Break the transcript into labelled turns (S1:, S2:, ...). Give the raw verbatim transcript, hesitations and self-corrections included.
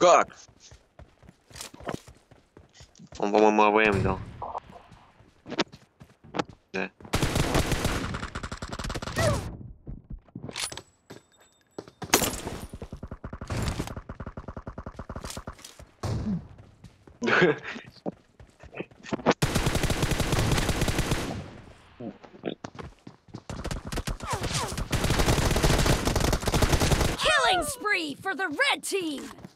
S1: Как? Он, по-моему, АВМ дал. Да.
S2: Killing spree for the red team!